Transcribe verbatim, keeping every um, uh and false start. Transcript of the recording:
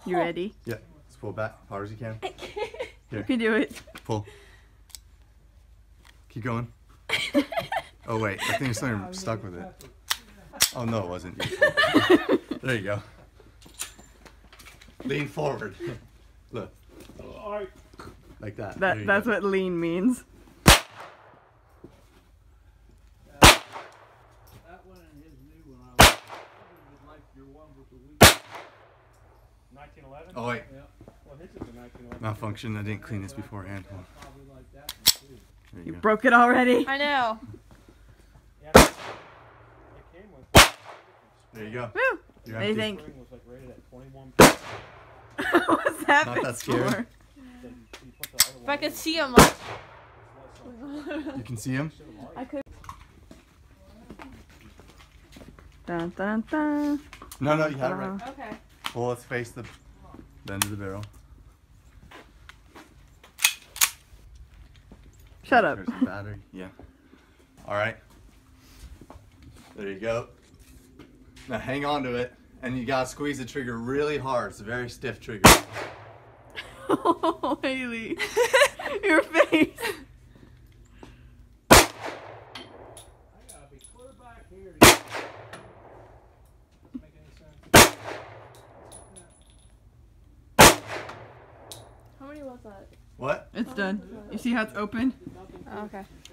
You ready? Yeah. Let's pull back as hard as you can. I can't. Here. You can do it. Pull. Keep going. Oh wait, I think there's something stuck with it. Oh no, it wasn't. There you go. Lean forward. Look. Like that. That that's go. What lean means. That one and his new one, I was like your one with the week. nineteen eleven? Oh wait. Yeah. Well, his is a nineteen eleven. Malfunction. I didn't clean this beforehand. Probably like that one too. There You go. broke it already. I know. Yeah, it came with. There you go. Woo! You're What do you empty. think? Spring was like rated at twenty-one pounds. What's that? Not that scary. for? If I could see him, like. You can see him? I could. Dun, dun, dun. No, no, you had it right. Okay. Well, let's face the bend of the barrel. Shut up. There's the battery. Yeah. All right. There you go. Now hang on to it, and you gotta squeeze the trigger really hard. It's a very stiff trigger. Oh, Haley. Your face. I gotta be clear back here. Does that make any sense? How many was that? What? It's done. You see how it's open? Oh, okay.